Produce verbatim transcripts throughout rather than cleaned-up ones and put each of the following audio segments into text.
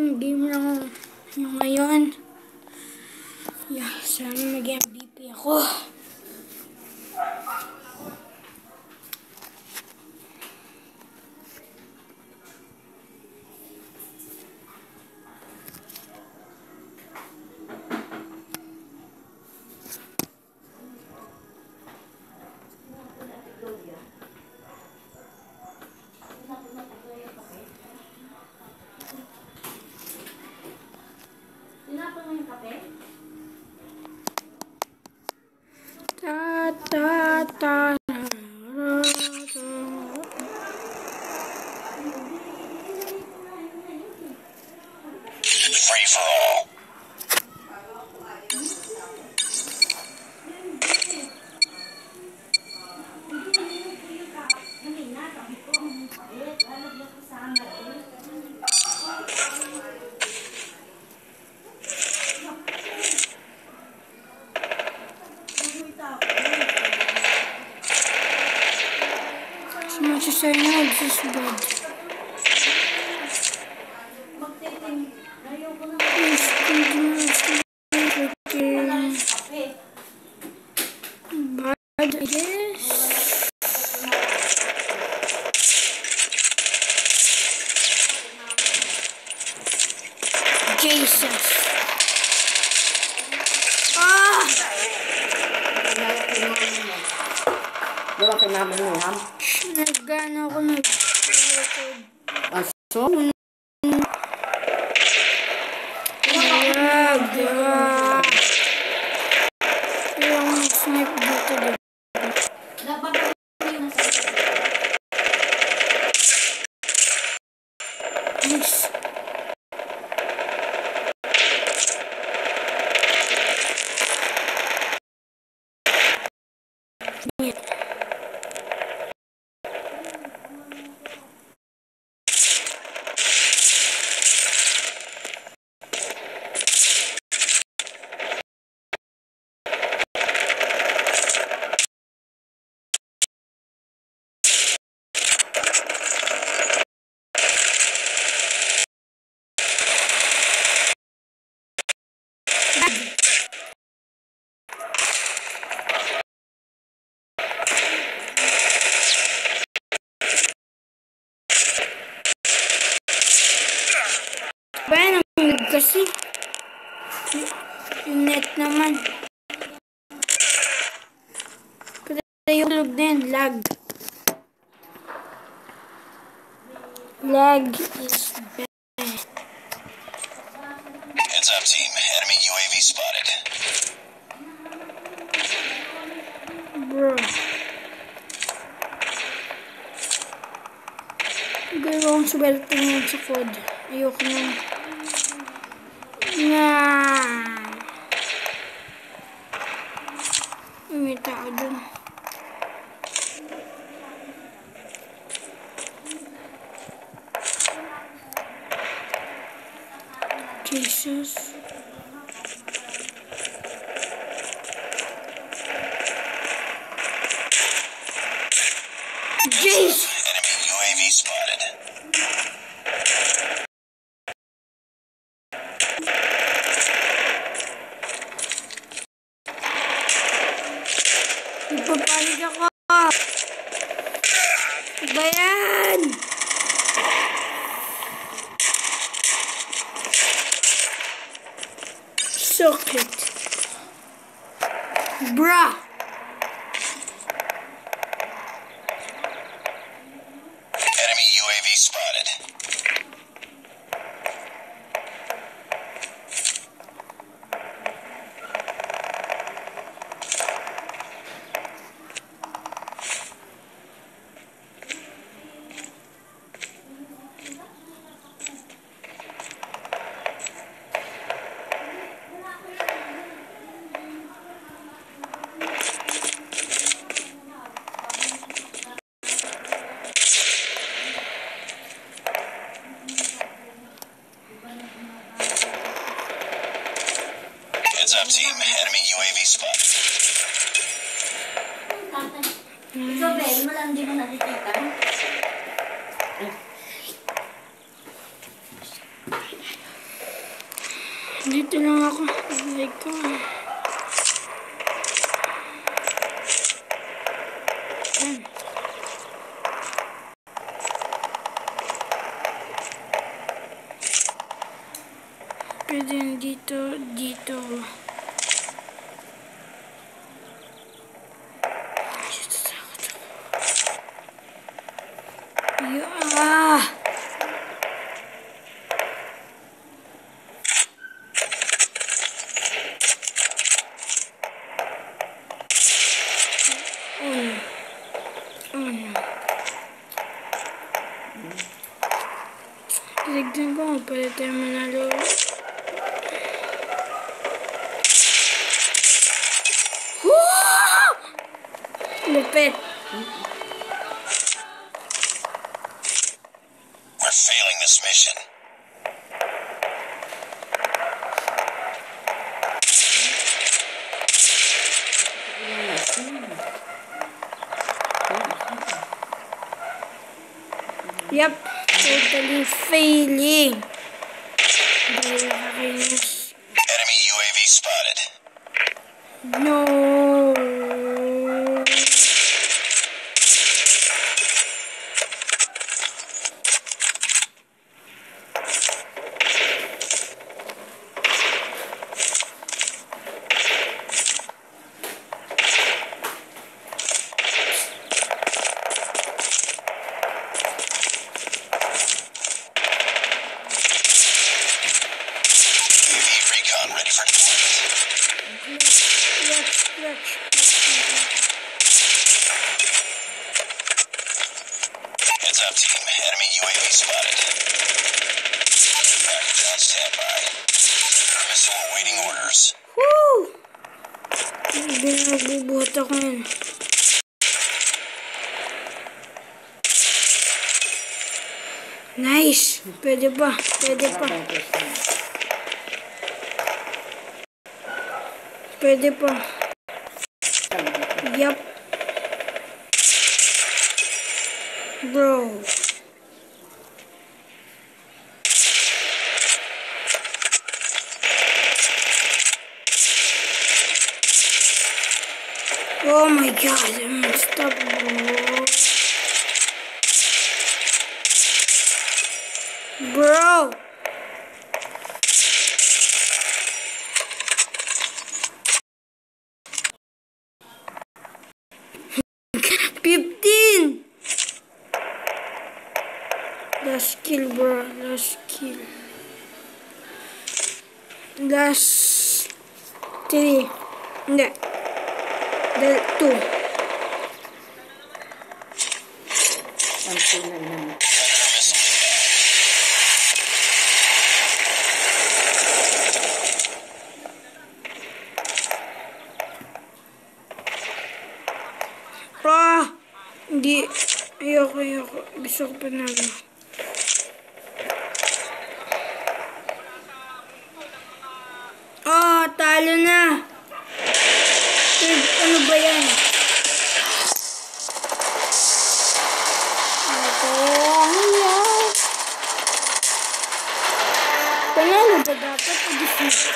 Random game lang yung ngayon. Yeah, sana mag-M V P ako. Ta ta ta. Free for all. Manchester United is good. Bad, I guess. Jesus. Ah! Wala kay mama mo, ha? Nagano ako nag-record. Aso? Yaga. Yung snipe dito dito. Nice. Bayan ang lag kasi. Yung net naman. Pwede yung log din. Lag. Lag is bad. Heads up, team. Enemy U A V spotted. Bro. Gawang swerte ngayon sa code. Ayoko nang. Nah. May tao dun. Jesus. Jeez. Enemy U A V spotted. Ipapanig ako. Iba yan. Socket. Bruh. Enemy U A V spotted. Heads up, team. Enemy U A V spotted. Ikaw, Ben, mo lang di mo nakikita. Dito lang ako. Oh my God. Yan. Pwede yan dito, dito. Dito sa ako to. Ah! Tignan ko kung pwede tayo manalo. Woo! Lupit. We're failing this mission. Yep. Totally failing. Dahil nakakainis. Enemy U A V spotted. No. Ready for deployment. Let's, let's, Heads up, team. Enemy U A V spotted. Package on standby. Missile awaiting orders. woo! Hindi na nagbubuhat ako yan. Nice! Pwede pa, pwede pa. Pwede pa. Yup. Bro. Oh my God, I'm unstoppable. Bro. fifteen! Last kill, bro. Last kill. Last three. Hindi. The two. Ang sila naman. Ah! Hindi. Ayoko, ayoko. Gusto ko pa namin. Ah! Talo na! Third, ano ba yan? Ito. Ayan. Panalo ba dapat? O defeat?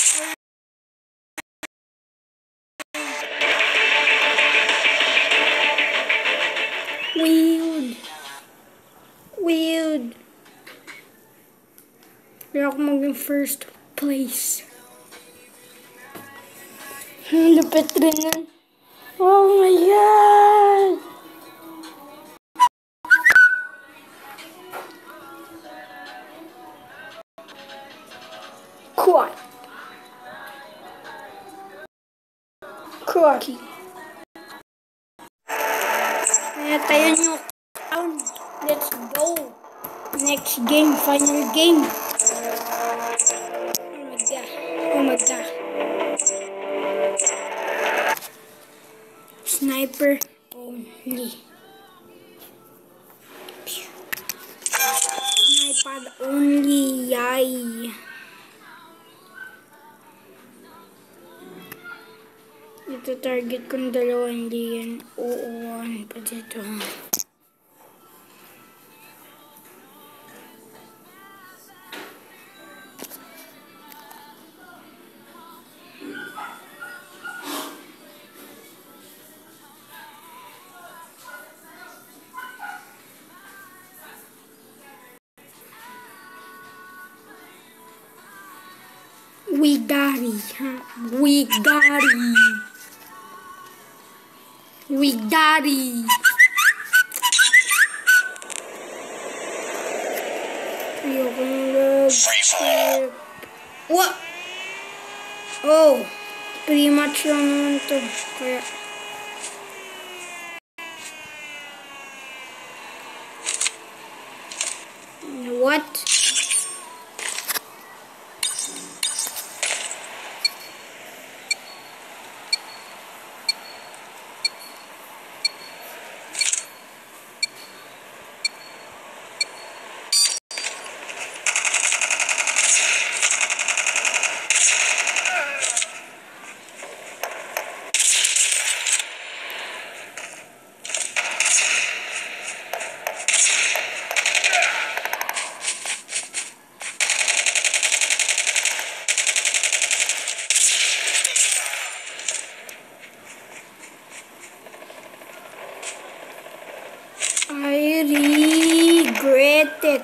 Weird. Weird. Kaya ako maging first place. Ang lupit rin nun. Oh my God! Quad. Crocky. Kaya tayo nyo count. Let's go. Next game. Final game. Oh my God. Oh my God. Sniper only. Sniper only. Yay. Ito target kong dalawa, hindi yan. Oo, ano pa dito. We got it, huh? We got it. We got it. Ayokong lag. Free for all. What? Oh, pretty much lang naman to. Kaya... What? I regret it.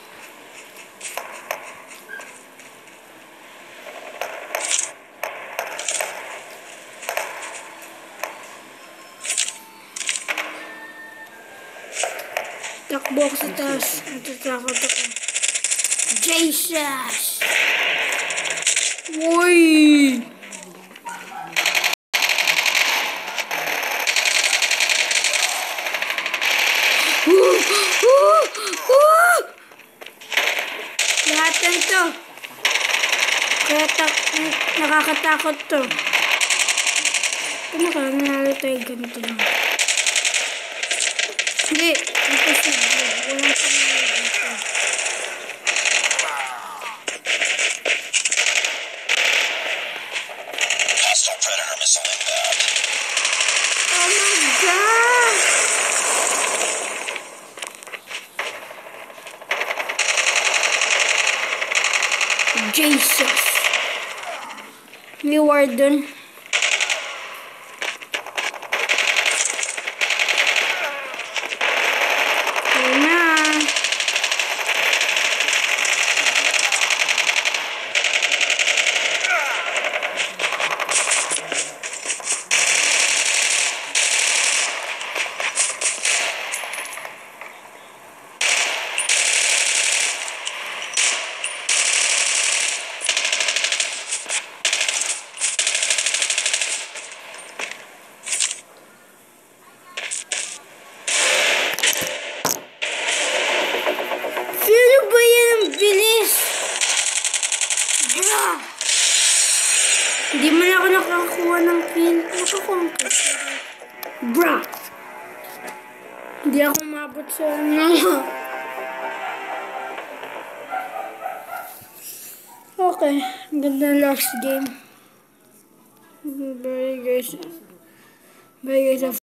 Takbo ako sa taas. Natatakot ako. Jesus! Uy! Uh, uh, uh. Lahat ng to. Kaya tak- nakakatakot to. Ano ka? Nanalo tayo ganito lang. Hindi. Imposible. Walang panalo dito. Hostile Predator missile inbound. Oh my God! Jesus! May warden. Ayun na. Sino ba yan ang bilis? Bra! Hindi man ako nakakuha ng kill. Nakakuha ng kill. Bra! Hindi ako mabot sa ano. Okay. Ganda last game. Bye guys. Bye guys.